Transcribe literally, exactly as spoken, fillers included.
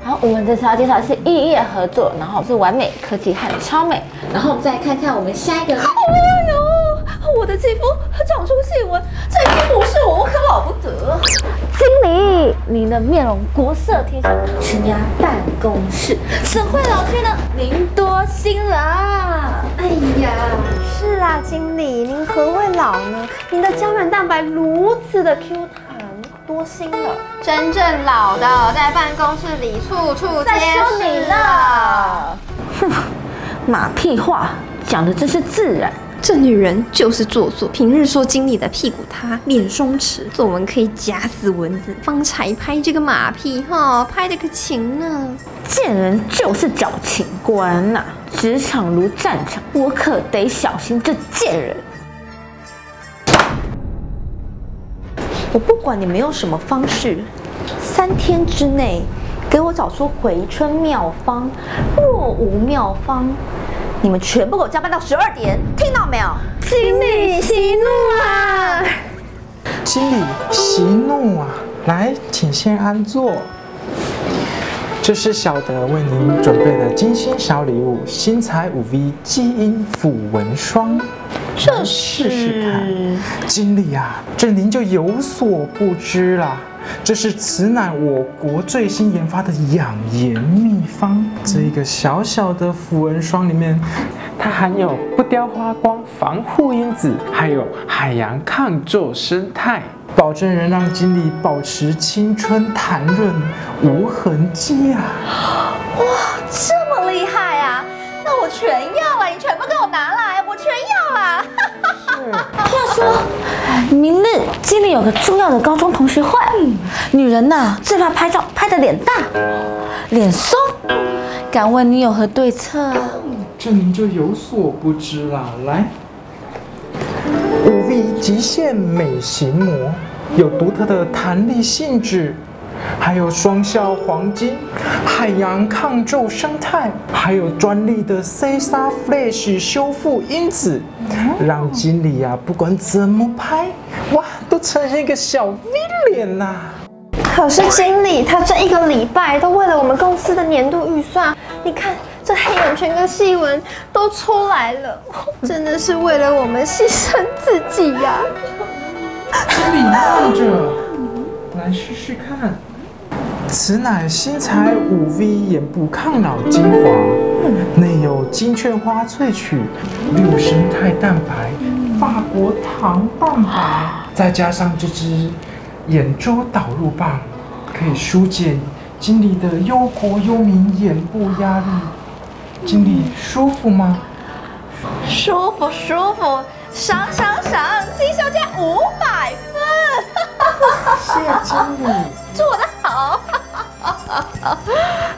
然后我们这次要介绍的是异业合作，然后是完美科技和超美，然后再看看我们下一个。哎呦，我的肌肤长出细纹，这已经不是我，我可老不得。经理，你的面容国色天香，全家办公室怎会老去呢？您多心了啊！哎呀， 是啊，经理，您何会老呢？您的胶原蛋白如此的 Q 弹，多心了。 真正老的在办公室里处处皆是你了。哼，马屁话讲的真是自然。 这女人就是做作，平日说经理的屁股塌、脸松弛，作文可以夹死蚊子，方才拍这个马屁哈，拍的可勤呢。 见人就是矫情，果然呐、啊，职场如战场，我可得小心这贱人。 我不管你们用什么方式，三天之内给我找出回春妙方，若无妙方，你们全部给我加班到十二点，听到没有？经理息怒啊！ 经理息怒啊！来，请先安坐。这是小德为您准备的精心小礼物——新彩五 V 基因抚纹霜。 这试试看。经理啊，这您就有所不知啦。这是此乃我国最新研发的养颜秘方。这一个小小的抚纹霜里面，它含有不雕花光防护因子，还有海洋抗皱生态，保证能让经理保持青春弹润无痕迹啊！ 哇，这么厉害啊！那我全要了，你全部给我拿来，我全要啦！ 话说，明日经理有个重要的高中同学会，女人呐、最怕拍照拍的脸大、脸松。敢问你有何对策？ 这您就有所不知啦。来，五 V 极限美型膜有独特的弹力性质，还有双效黄金、海洋抗皱生态，还有专利的 C 莎 Flash 修复因子，让经理啊不管怎么拍，哇，都呈现一个小 V 脸呐、啊。 可是经理，他这一个礼拜都为了我们公司的年度预算，你看这黑眼圈跟细纹都出来了，真的是为了我们牺牲自己呀、 啊！经理看着，来试试看。此乃新彩五 V 眼部抗老精华，内有金雀花萃取、六生态蛋白、法国糖蛋白，再加上这支眼周导入棒，可以疏解经理的忧国忧民眼部压力。经理舒服吗？ 舒服舒服，赏赏赏，绩效加五百分！ 谢经理， 做得好！